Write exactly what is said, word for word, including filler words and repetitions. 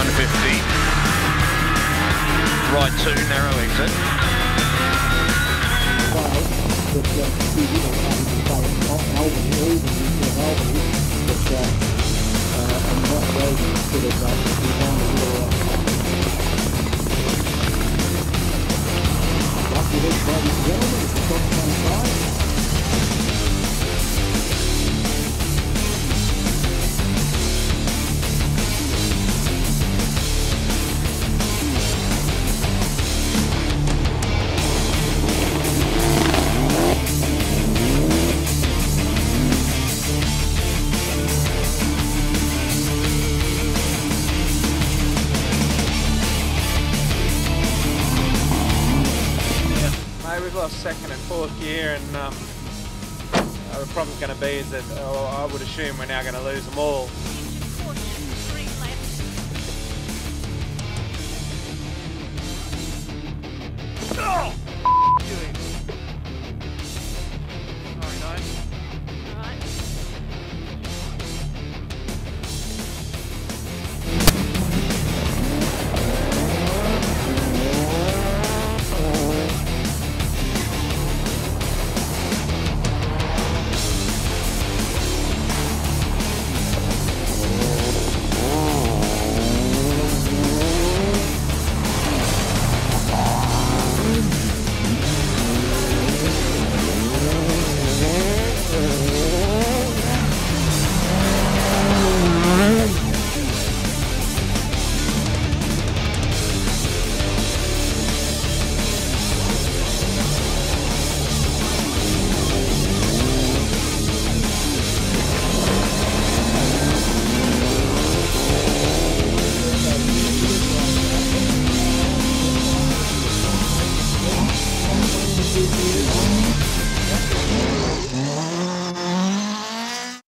one fifty. Right two, narrow exit. Second and fourth gear, and um, uh, the problem's going to be is that oh, I would assume we're now going to lose them all.